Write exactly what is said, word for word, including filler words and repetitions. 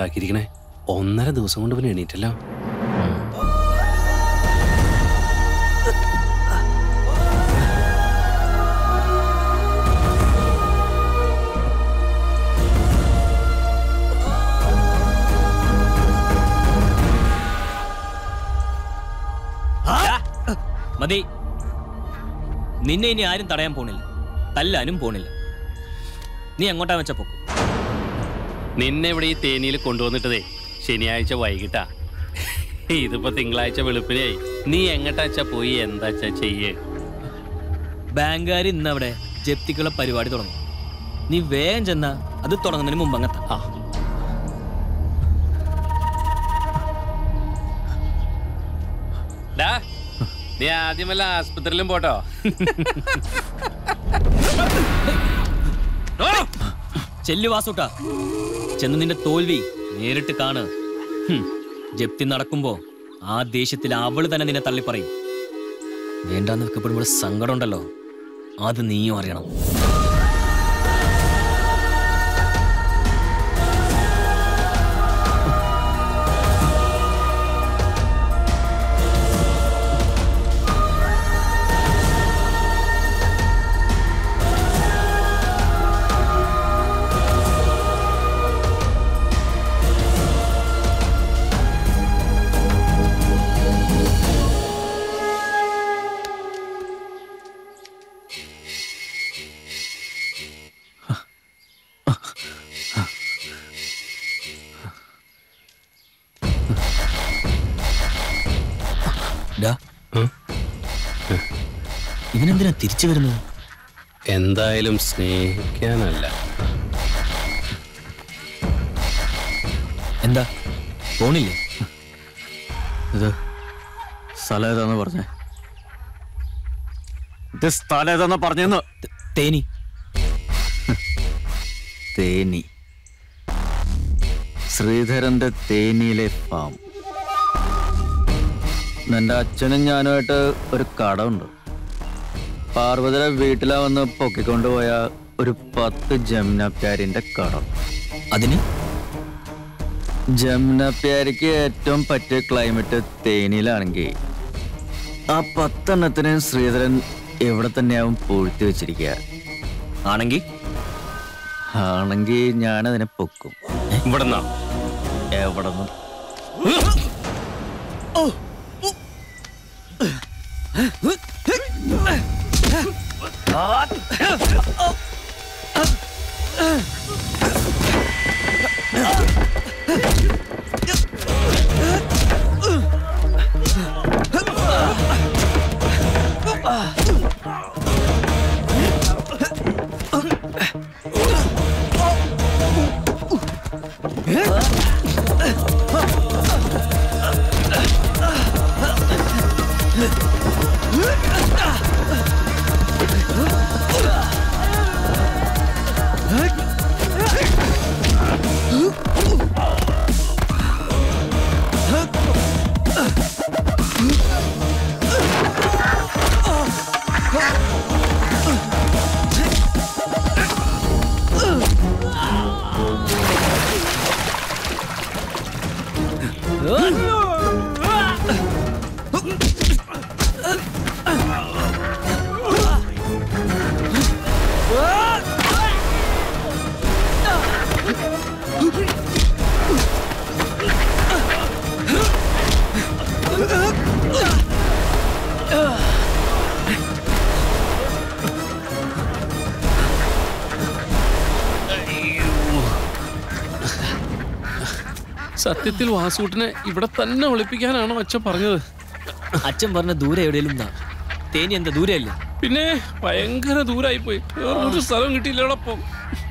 ഉണ്ടാക്കിയിരിക്കണേ. ഒന്നര ദിവസം കൊണ്ട് പിന്നെ എണീറ്റല്ലോ. മതി, നിന്നെ ഇനി ആരും തടയാൻ പോണില്ല, തല്ലാനും പോണില്ല. നീ എങ്ങോട്ടാ വെച്ച പോക്കും? നിന്നെ ഇവിടെ ഈ തേനിയിൽ കൊണ്ടുവന്നിട്ടതേ ശനിയാഴ്ച വൈകിട്ടാ. ഇതിപ്പോ തിങ്കളാഴ്ച വെളുപ്പിനായി. നീ എങ്ങോട്ടാച്ചാ പോയി എന്താച്ചാ ചെയ്യേ? ബാങ്കുകാർ ഇന്നവിടെ ജപ്തിക്കുള്ള പരിപാടി തുടങ്ങും. നീ വേഗം ചെന്നാ അത് തുടങ്ങുന്നതിന് മുമ്പ് അങ്ങത്താ. നീ ആദ്യമല്ല ആസ്പത്രിയിലും പോട്ടോ. ചെല്ലു വാസൂട്ടാ, ചെന്ന് നിന്റെ തോൽവി നേരിട്ട് കാണ്. ജപ്തി നടക്കുമ്പോ ആ ദേഷ്യത്തിൽ അവള് തന്നെ നിന്നെ തള്ളിപ്പറയും. വേണ്ടാന്ന് വെക്കപ്പെടുമ്പോൾ സങ്കടം ഉണ്ടല്ലോ, അത് നീയും അറിയണം. ഇവനെന്തിനാ തിരിച്ചു വരുന്നത്? എന്തായാലും സ്നേഹിക്കാനല്ല. എന്താ പോണില്ലേ? ഇത് സ്ഥലം ഏതാന്ന് പറഞ്ഞേ? ഇത് സ്ഥലം ഏതാന്ന് പറഞ്ഞെന്ന്. തേനി. തേനി, ശ്രീധരന്റെ തേനിയിലെ ഫാം. എൻ്റെ അച്ഛനും ഞാനുമായിട്ട് ഒരു കടമുണ്ട്. പാർവതിയുടെ വീട്ടിലാ വന്ന് പൊക്കിക്കൊണ്ടുപോയ ഒരു പത്ത് ജമുനപ്യാരിന്റെ കടം. അതിന് ജമുനപ്യാരിക്ക് ഏറ്റവും പറ്റിയ ക്ലൈമറ്റ് തേനിയിലാണെങ്കിൽ ആ പത്തെണ്ണത്തിന് ശ്രീധരൻ എവിടെ തന്നെയാവും പൂഴ്ത്തി വെച്ചിരിക്കുക. ആണെങ്കിൽ ആണെങ്കിൽ ഞാനതിനെ പൊക്കും. ഇവിടെന്നാ? എവിടെന്ന്? സത്യത്തിൽ വാസൂട്ടിനെ ഇവിടെ തന്നെ ഒളിപ്പിക്കാനാണോ അച്ഛൻ പറഞ്ഞത്? അച്ഛൻ പറഞ്ഞ ദൂരെ എവിടെയെങ്കിലും തേനി എന്താ ദൂരല്ലേ? പിന്നെ ഭയങ്കര ദൂരായി പോയി. ഒരു സ്ഥലം കിട്ടിയില്ലോടൊപ്പം.